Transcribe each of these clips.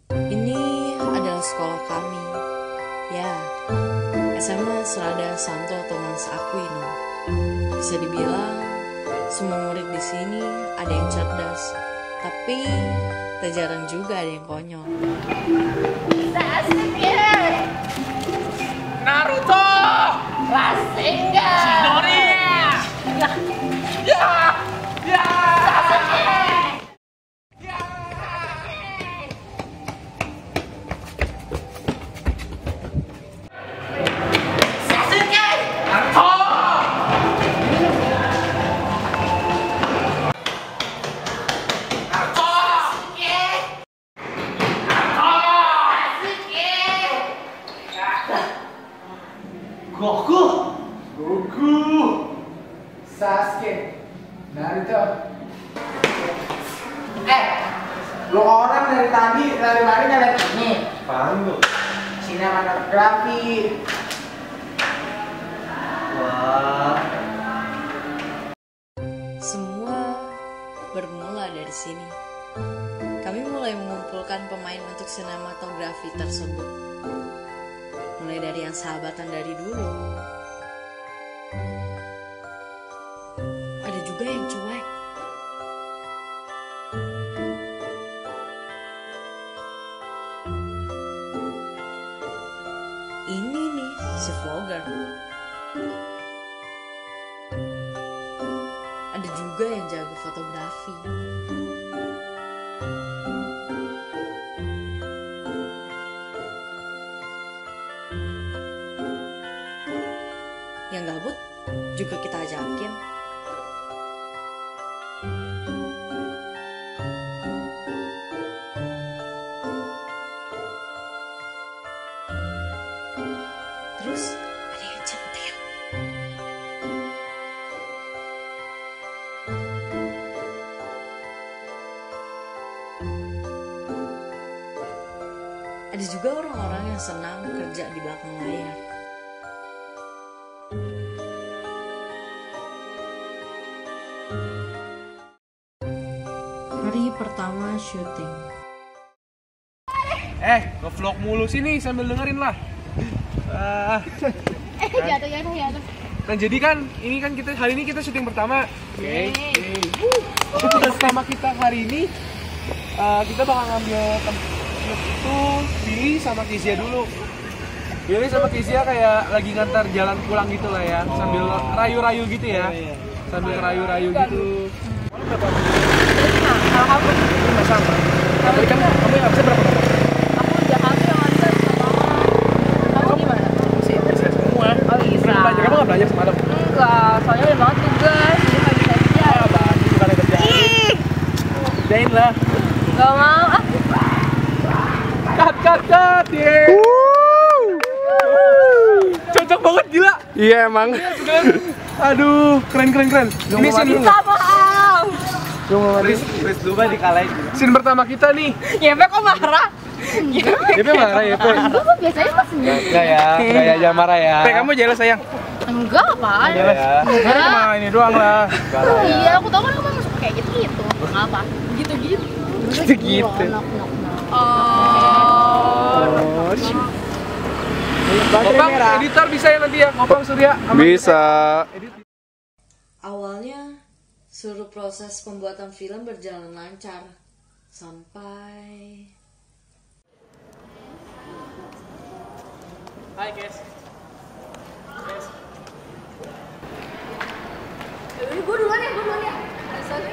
Ini adalah sekolah kami. Ya, SMA Selada Santo Thomas Aquino. Bisa dibilang semua murid di sini ada yang cerdas, tapi tak jarang juga ada yang konyol. Naruto! Rasengan! Chidoriya! Ya! Ya! Sasuke! Ya! Sasuke! Naruto! Naruto! Sasuke! Goku! Goku! Sasuke, Naruto. Lo orang dari tadi lari-lari ngeliat ini. Apaan tuh? Sinematografi. Wah. Semua bermula dari sini. Kami mulai mengumpulkan pemain untuk sinematografi tersebut. Mulai dari yang sahabatan dari dulu. Ada juga yang cuek. Ini nih si vlogger. Ada juga yang jago fotografi. Yang gabut juga kita ajakin. Terus ada yang centil. Ada juga orang-orang yang senang kerja di belakang layar. Hari pertama syuting. Nge-vlog mulu sini sambil dengerin lah. Jatuh. Nah jadi kan, hari ini kita syuting pertama. Oke. Syuting pertama kita hari ini, kita bakal ngambil tempat itu Billy sama Kezia dulu. Billy sama Kezia kayak lagi ngantar jalan pulang gitu lah ya, sambil rayu-rayu gitu ya. Sambil rayu-rayu gitu. Kalau kamu? Sama. Tapi kan kamu yang absen berapa? Aku Jakarta yang ada sama. Kamu gimana? Bisa semua. Oh bisa. Belajar, kamu nggak belajar semalam? Enggak, soalnya udah banget tugas, jadi nggak bisa kerja. Bukan ada kerjaan. Kerjain lah. Gak mau. Cut, yeah. Cocok banget gila. Iya emang. Aduh, keren. Ini scene Sama Am. Chris Duba dikalahin. Scene pertama kita nih. Yepe kok marah? Yepe marah, Yepe. Enggak kok biasanya pas senyum. Enggak ya, jangan marah ya. Kamu jelas sayang. Enggak apaan? Ya. Cuma ini doang lah. Iya, aku tau kan kamu suka kayak gitu. Apa? Gitu-gitu. Gitu-gitu. Ngopang, editor bisa ya nanti ya, Ngopang Surya. Bisa. Awalnya, seluruh proses pembuatan film berjalan lancar. Sampai... Hai guys. Gue duluan ya. Sorry.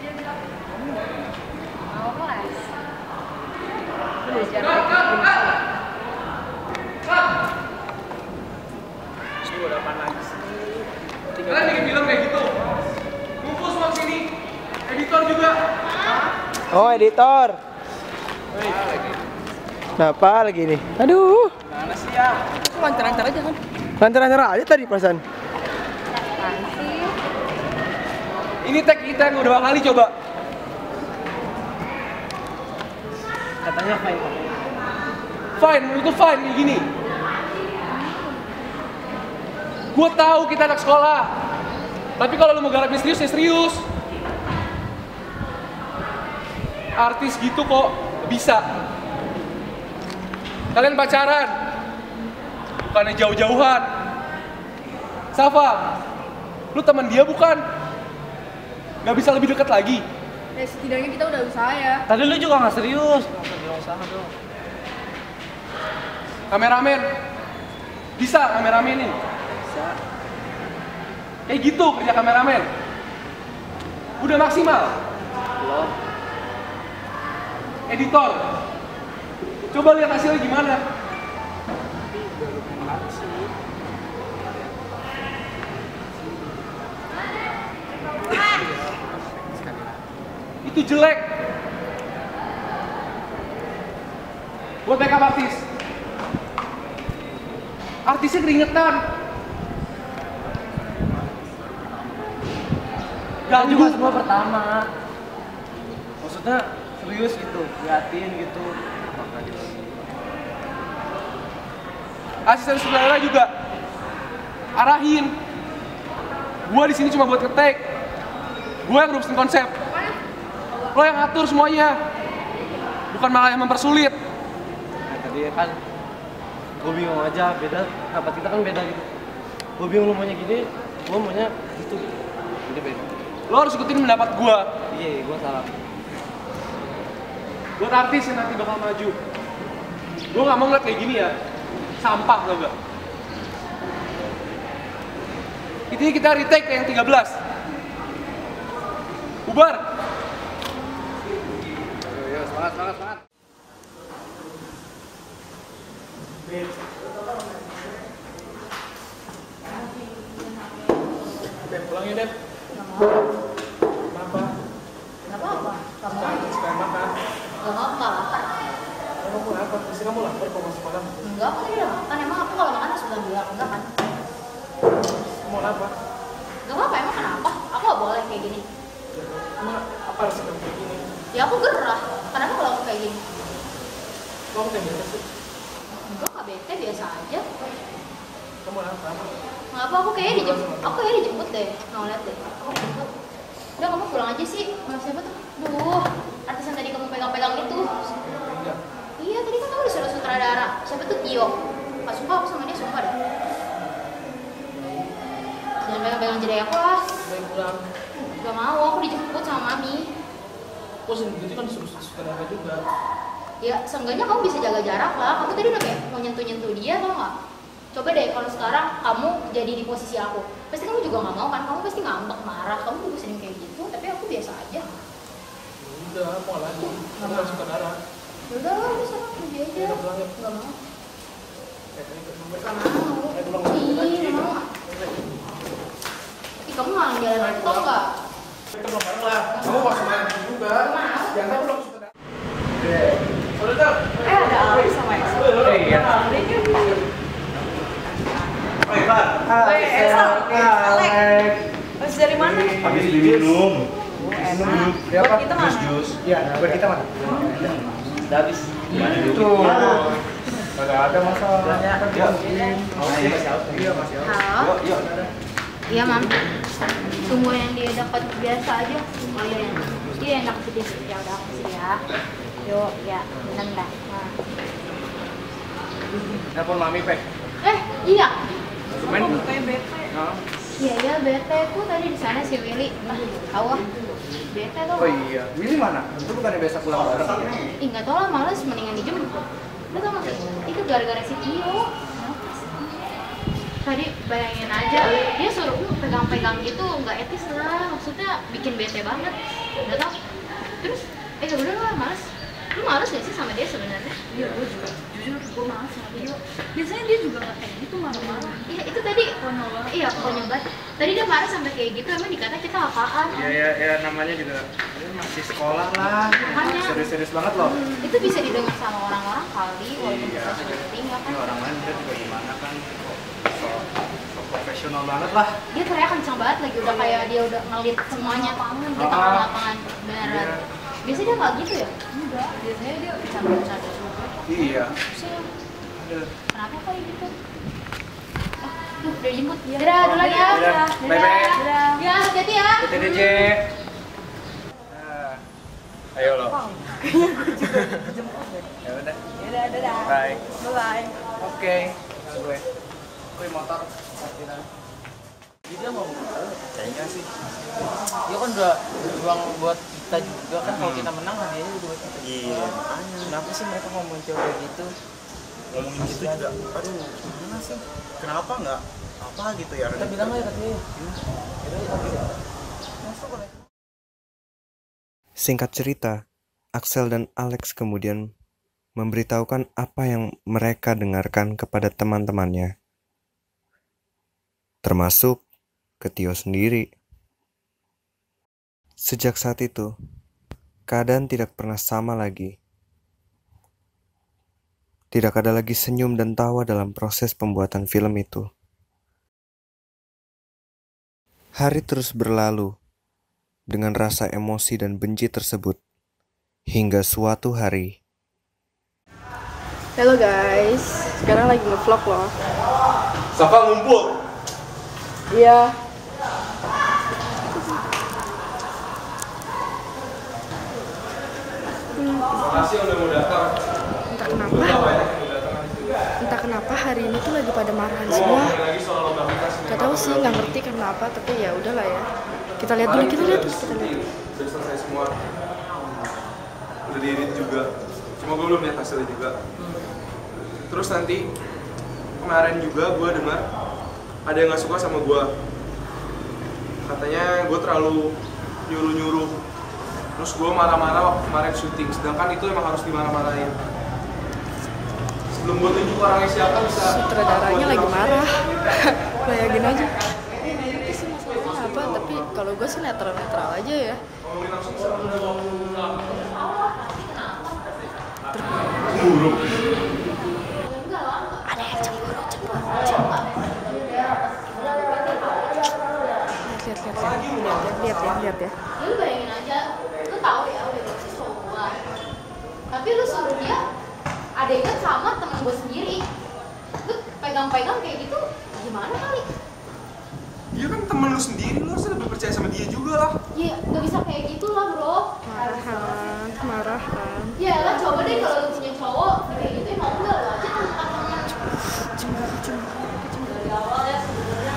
Awas. Sudah panas. Kalian bikin film kayak gitu. Kumpul semua sini. Editor juga. Oh editor. Kenapa lagi nih? Aduh. Mana sih ya? Lancar-lancar aja kan. Lancar-lancar aja tadi perasaan. Ini tag kita yang udah kali coba. Katanya fine. Fine, menurutku fine kayak gini. Gue tahu kita anak sekolah. Tapi kalau lu mau garapin serius ya serius. Artis gitu kok bisa. Kalian pacaran, bukannya jauh-jauhan. Safa, lu teman dia bukan? Gak bisa lebih dekat lagi? Ya setidaknya kita udah usaha ya. Tadi lu juga nggak serius. Nggak usah bilang usaha dong. Kameramen, bisa kameramenin? Bisa. Kayak gitu kerja kameramen? Udah maksimal? Belum. Editor, coba lihat hasilnya gimana? Itu jelek. Buat makeup artis, artisnya keringetan. Kita juga semua pertama. Maksudnya serius gitu, liatin gitu. Asisten sutradara juga arahin. Gua di sini cuma buat ngetek. Gua yang ngurusin konsep. Lo yang ngatur semuanya. Bukan malah yang mempersulit. Nah, tadi kan gue bingung aja, beda pendapat kita kan beda gitu. Gue bingung lu maunya gini, gue maunya gitu. Jadi beda. Lo harus ikutin pendapat gua. Iya, gue salah. Buat artis yang nanti bakal maju. Gua nggak mau ngeliat kayak gini ya. Sampah tau gak? Ini kita retake yang 13. Bubar. Semangat. Pulang ya, Dep. Kenapa? Kenapa apa? Kamu Supaya makan. nggak apa lapar? Kamu kenapa? Pasti kamu lapar kok masih malam. Enggak, aku tadi udah makan. Emang aku kalau makan sudah bilang enggak kan? Kamu apa? Gak apa-apa, emang kenapa? Aku gak boleh kayak gini. Emang apa harus kamu kayak gini? Ya aku gerah. Kenapa kalau aku kayak gini? Kamu kayak bete sih? Enggak, gak bete, biasa aja. Kamu apa? Ngapa aku kayaknya dijemput deh. Nggak lihat deh. Aku dijemput. Udah kamu pulang aja sih. Sama siapa tuh? Duh, artis yang tadi kamu pegang-pegang itu. Enggak. Iya, tadi kan kamu disuruh sutradara. Siapa tuh Tio? Gak suka aku sama dia, sumpah deh. Jangan pegang-pegang jari aku lah. Saya pulang. Gak mau, aku dijemput sama mami. Kok sendiri kan disuruh sutradara juga. Ya, seenggaknya kamu bisa jaga jarak lah. Kamu tadi udah kayak mau nyentuh-nyentuh dia, tau gak? Coba deh kalau sekarang kamu jadi di posisi aku. Pasti kamu juga gak mau kan? Kamu pasti ngambek, marah. Kamu juga sering kayak gitu, tapi aku biasa aja. Udah, mau lagi. Kamu harus sutradara. Udah lah, udah sana pergi aja. Udah pulang ya. Gak mau. Gak Gak mau. Ih, gak mau. Ih, kamu ngalang jalan laptop gak? Kita belum bareng lah. Kamu mau sama yang juga. Mau. Yang kan belum sutradara. Saudara. Ada Alex sama Esa. Iya. Alex. Habis dari mana? Habis diminum. Buat kita mana? Iya, buat kita mana? Udah habis. Tuh. Kagak ada masalah. Ya. Iya, masih ada. Halo? Yuk. Iya, Mam. Tunggu yang dia dapat biasa aja. Oh iya, dia enak sih dia. Ya udah aku sih ya. Yuk, ya, bentar. Nah. Telepon mami, Pe. Iya. Main. Kayak bete. Iya, bete tuh tadi di sana si Willy. Tahu ah. Bete tuh. Oh iya, Willy mana? Itu bukannya biasa pulang bareng? Ih, nggak tahu lah, males mendingan dijemput. Lu tau gak sih? Itu gara-gara si Tio. Tadi bayangin aja, dia suruh lu pegang-pegang gitu, nggak etis lah. Maksudnya bikin bete banget. Nggak tau. Terus, ya udah lah, males. Lu males gak sih sama dia sebenarnya? Iya, gue juga. Jujur, gue malas sama Tio. Biasanya dia juga nggak kayak gitu, marah-marah. Iya, itu tadi. Konyol banget. Iya, konyol banget. Tadi dia marah sampai kayak gitu, emang dikata kita apaan? Ya namanya juga masih sekolah lah. Makanya. Serius-serius banget loh. Itu bisa didengar sama orang-orang kali, walaupun Iya. kita sudah tinggal kan. Ini orang lain dia juga gimana kan? So profesional banget lah. Dia teriak kencang banget lagi, udah kayak dia udah ngelit semuanya di tengah lapangan beneran. Iya. Biasanya dia nggak gitu ya? Enggak, biasanya dia bercanda-bercanda juga. Iya. Terusnya, Aduh. kenapa kayak gitu? Tuh, udah jemput. Dadah, duluan ya. Dadah. Bye-bye. Dadah. Ya, hati-hati ya. TTDJ. Ayo lo. Kayaknya gue juga dijemput deh. Ya udah. Dadah, Dadah. Bye. Bye. Oke. Gue. Wih motor. Dia mau Kayaknya sih. dia kan udah berjuang buat kita juga kan, kalau kita menang hadiahnya juga buat kita. Iya, makanya. Kenapa sih mereka mau muncul kayak gitu? Ngomongin gitu juga. Aduh, gimana sih? Kenapa nggak apa gitu ya? Kita bilang aja katanya. Singkat cerita, Axel dan Alex kemudian memberitahukan apa yang mereka dengarkan kepada teman-temannya, termasuk ke Tio sendiri. Sejak saat itu, keadaan tidak pernah sama lagi. Tidak ada lagi senyum dan tawa dalam proses pembuatan film itu. Hari terus berlalu dengan rasa emosi dan benci tersebut, hingga suatu hari. Halo guys, sekarang lagi nge-vlog loh. Safa ngumpul. Iya. Makasih udah mau datang. Entah kenapa hari ini tuh lagi pada marahan semua. Gak tahu sih, nggak ngerti karena apa, tapi ya udahlah ya. Kita lihat dulu. Udah selesai semua. Udah diedit juga. Cuma gue belum lihat hasilnya juga. Terus nanti kemarin juga gue dengar ada yang nggak suka sama gue. Katanya gue terlalu nyuruh-nyuruh. Terus gue marah-marah waktu kemarin syuting. Sedangkan itu emang harus dimarah-marahin. Sebelum gue tunjuk orangnya siapa bisa. Sutradaranya lagi marah. Bayangin aja. Itu sih masalahnya apa, tapi kalau gue sih netral-netral aja ya. Ngomongin langsung sama Ada yang cemburu. Lihat ya. Ya lu bayangin aja, lu tahu ya udah sih cowok, tapi lu suruh dia adegan sama temen gue sendiri, lu pegang-pegang kayak gitu gimana kali? Dia kan temen lu sendiri, lu harus lebih percaya sama dia juga lah. Ya gak bisa kayak gitu lah bro. Marahan. Ya lah coba deh kalau lu punya cowok kayak gitu mau enggak lu aja temen-temen. Dari awal ya sebenarnya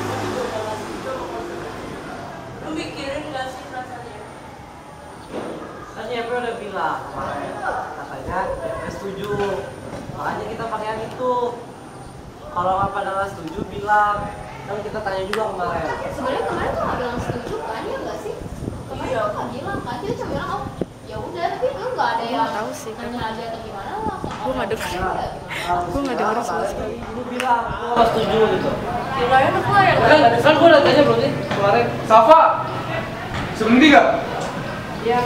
lu mikirin gak sih rasanya? Kan YP udah bilang kemarin, katanya YP setuju, makanya kita pakai yang itu. Kalau nggak pada nggak setuju bilang, kan kita tanya juga kemarin. Sebenarnya kemarin tuh nggak bilang setuju kan, ya nggak sih? Kemarin tuh nggak bilang kan, kita cuma bilang oh ya udah, tapi lu nggak ada yang tahu sih kan. nanya aja atau gimana lah. Gue nggak dengar sama sekali. Lu bilang, lu nggak setuju gitu. Kirain aku yang Kan gue udah tanya belum sih kemarin? Safa, sebentar gak? Iya.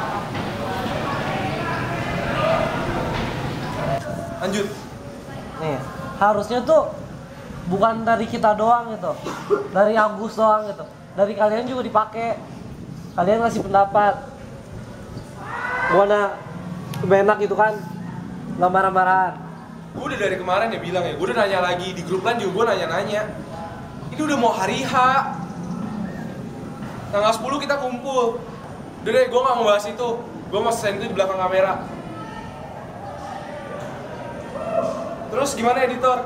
Lanjut. Nih, harusnya tuh bukan dari kita doang gitu, dari Agus doang gitu, dari kalian juga dipakai. Kalian ngasih pendapat. Gimana? Enak gitu kan? Nggak marah-marahan. Gue udah dari kemarin ya bilang ya, gue udah nanya lagi di grup lain juga gue nanya-nanya. Ini udah mau hari H. Tanggal 10 kita kumpul. Udah deh, gue gak mau bahas itu. Gue mau selesai itu di belakang kamera. Terus gimana editor?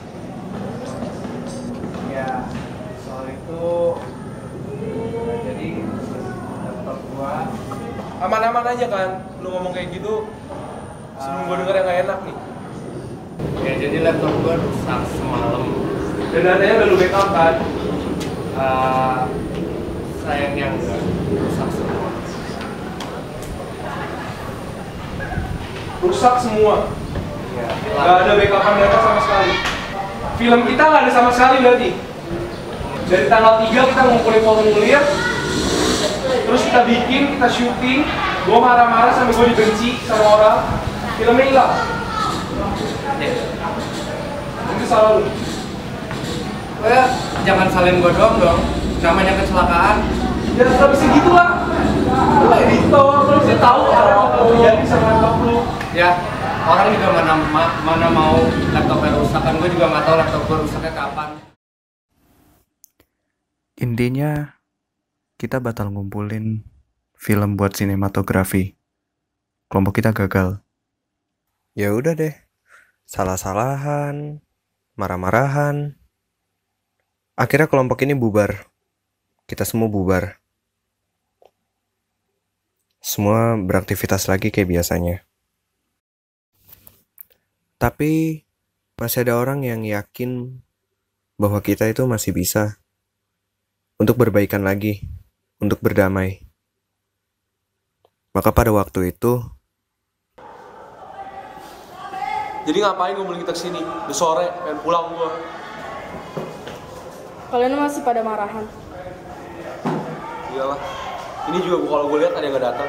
Ya, soal itu jadi laptop gua Aman-aman aja kan? Lu ngomong kayak gitu sebelum gue denger yang gak enak nih. ya jadi laptop gua rusak semalam. Dan datanya udah lu backup kan? Sayangnya enggak rusak semua. Rusak semua. Ya, Gak ada backupan data sama sekali. Film kita gak ada sama sekali berarti. Dari tanggal 3 kita ngumpulin formulir, terus kita bikin, kita syuting, gue marah-marah sampai gue dibenci sama orang, filmnya hilang. Itu salah lu. jangan salin gua doang dong. Namanya kecelakaan. Ya gak bisa gitu lah. Lu editor, lu bisa tahu apa yang mau terjadi sama laptop lu. Ya, orang juga mana mau laptopnya rusak kan, gue juga nggak tahu laptop gue rusaknya kapan. Intinya, kita batal ngumpulin film buat sinematografi. Kelompok kita gagal. Ya udah deh, salah-salahan, marah-marahan. Akhirnya kelompok ini bubar. Kita semua bubar. Semua beraktivitas lagi kayak biasanya. Tapi masih ada orang yang yakin bahwa kita itu masih bisa untuk berbaikan lagi, untuk berdamai. Maka pada waktu itu, Jadi ngapain ngumpulin kita kesini? Udah sore, pengen pulang gua. Kalian masih pada marahan. Iyalah. Ini juga kalau gue lihat ada yang gak datang.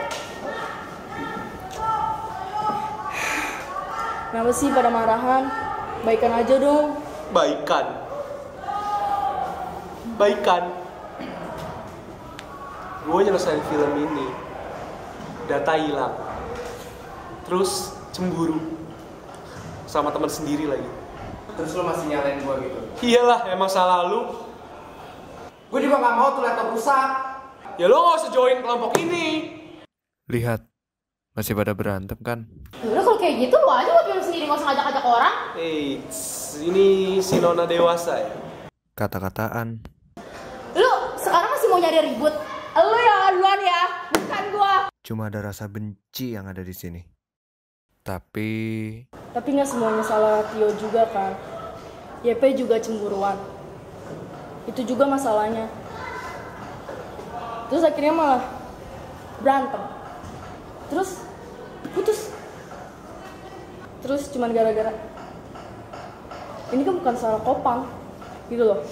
Kenapa sih pada marahan? Baikan aja dong. Baikan. Gue nyelesain film ini. Data hilang. Terus cemburu. Sama teman sendiri lagi. Terus lo masih nyalain gue gitu? Iyalah, emang salah lu. Gue juga gak mau tuh laptop rusak. Ya lo gak usah join kelompok ini. lihat, masih pada berantem kan? Udah kalau kayak gitu lo aja buat film sendiri, gak usah ngajak-ngajak orang. Ini si Nona dewasa ya. Kata-kataan, Lu sekarang masih mau nyari ribut? Lu ya duluan ya, bukan gua. cuma ada rasa benci yang ada di sini. Tapi Tapi nggak semuanya salah Tio juga kan. YP juga cemburuan. Itu juga masalahnya. Terus akhirnya malah berantem. Terus putus. Terus cuman gara-gara ini kan bukan salah Kopang gitu loh.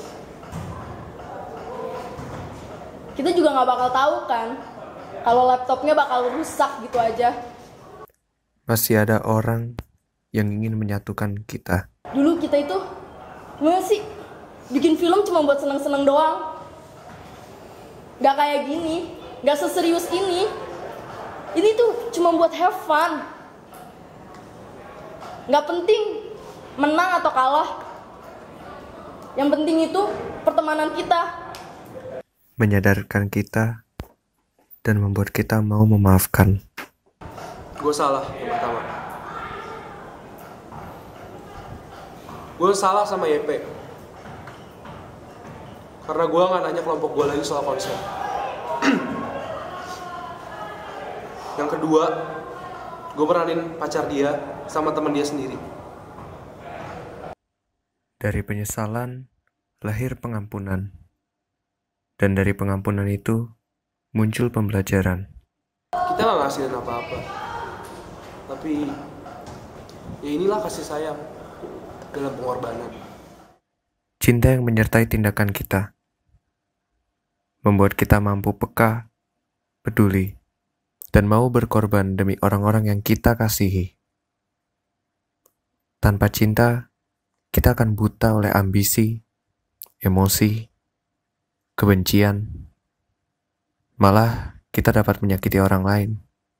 Kita juga nggak bakal tahu kan kalau laptopnya bakal rusak gitu aja. masih ada orang yang ingin menyatukan kita. Dulu kita itu gimana sih bikin film cuma buat seneng-seneng doang. Gak kayak gini, gak seserius ini. Ini tuh cuma buat have fun. Gak penting menang atau kalah. Yang penting itu pertemanan kita. Menyadarkan kita dan membuat kita mau memaafkan. Gue salah yang pertama. Gue salah sama YP. Karena gue gak nanya kelompok gue lagi soal konsep. Yang kedua, gue peranin pacar dia sama teman dia sendiri. Dari penyesalan lahir pengampunan. Dan dari pengampunan itu muncul pembelajaran. Kita gak ngasihin apa-apa. Tapi ya inilah kasih sayang dalam pengorbanan. Cinta yang menyertai tindakan kita. Membuat kita mampu peka, peduli, dan mau berkorban demi orang-orang yang kita kasihi. Tanpa cinta, kita akan buta oleh ambisi, emosi, kebencian. Malah, kita dapat menyakiti orang lain.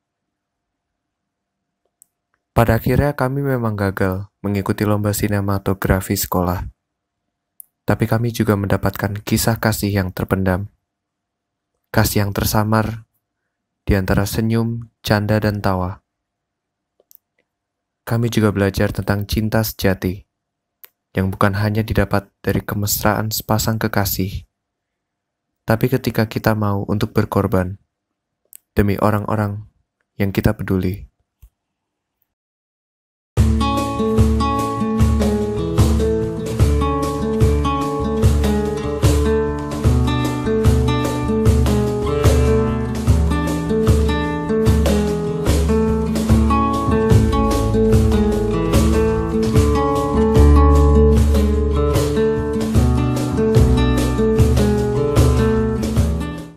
Pada akhirnya kami memang gagal mengikuti lomba sinematografi sekolah. Tapi kami juga mendapatkan kisah kasih yang terpendam. Kasih yang tersamar di antara senyum, canda, dan tawa. Kami juga belajar tentang cinta sejati, yang bukan hanya didapat dari kemesraan sepasang kekasih, tapi ketika kita mau untuk berkorban demi orang-orang yang kita peduli.